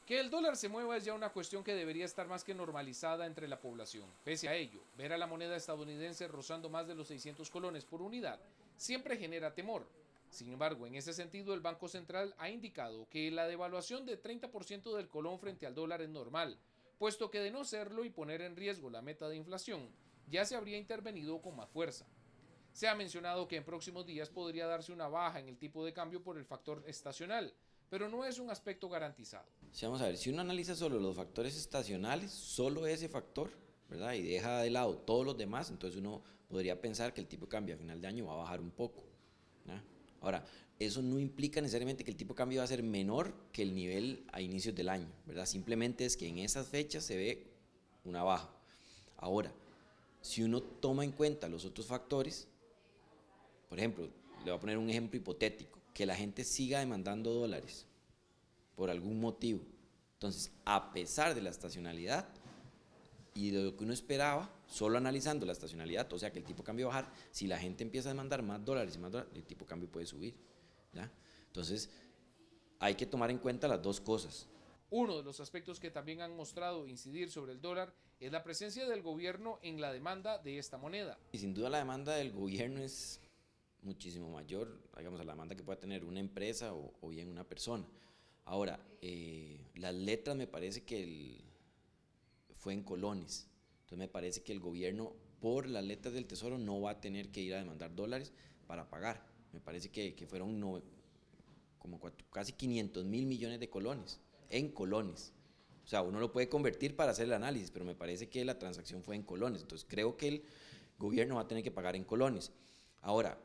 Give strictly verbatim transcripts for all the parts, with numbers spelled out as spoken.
Que el dólar se mueva es ya una cuestión que debería estar más que normalizada entre la población. Pese a ello, ver a la moneda estadounidense rozando más de los seiscientos colones por unidad siempre genera temor. Sin embargo, en ese sentido, el Banco Central ha indicado que la devaluación de treinta por ciento del colón frente al dólar es normal, puesto que de no serlo y poner en riesgo la meta de inflación, ya se habría intervenido con más fuerza. Se ha mencionado que en próximos días podría darse una baja en el tipo de cambio por el factor estacional, pero no es un aspecto garantizado. Sí, vamos a ver, si uno analiza solo los factores estacionales, solo ese factor, ¿verdad? Y deja de lado todos los demás, entonces uno podría pensar que el tipo de cambio a final de año va a bajar un poco, ¿ya? Ahora, eso no implica necesariamente que el tipo de cambio va a ser menor que el nivel a inicios del año, ¿verdad? Simplemente es que en esas fechas se ve una baja. Ahora, si uno toma en cuenta los otros factores, por ejemplo, le voy a poner un ejemplo hipotético, que la gente siga demandando dólares por algún motivo. Entonces, a pesar de la estacionalidad y de lo que uno esperaba, solo analizando la estacionalidad, o sea que el tipo de cambio va a bajar, si la gente empieza a demandar más dólares y más dólares, el tipo de cambio puede subir, ¿ya? Entonces, hay que tomar en cuenta las dos cosas. Uno de los aspectos que también han mostrado incidir sobre el dólar es la presencia del gobierno en la demanda de esta moneda. Y sin duda la demanda del gobierno es muchísimo mayor, digamos, a la demanda que pueda tener una empresa o, o bien una persona. Ahora, eh, las letras me parece que el, fue en colones, entonces me parece que el gobierno por las letras del tesoro no va a tener que ir a demandar dólares para pagar. Me parece que, que fueron no, como cuatro, casi quinientos mil millones de colones, en colones. O sea, uno lo puede convertir para hacer el análisis, pero me parece que la transacción fue en colones. Entonces creo que el gobierno va a tener que pagar en colones. Ahora,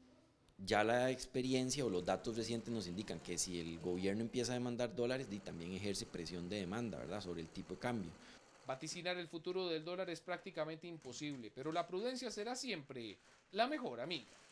ya la experiencia o los datos recientes nos indican que si el gobierno empieza a demandar dólares, también ejerce presión de demanda, ¿verdad?, sobre el tipo de cambio. Vaticinar el futuro del dólar es prácticamente imposible, pero la prudencia será siempre la mejor amiga.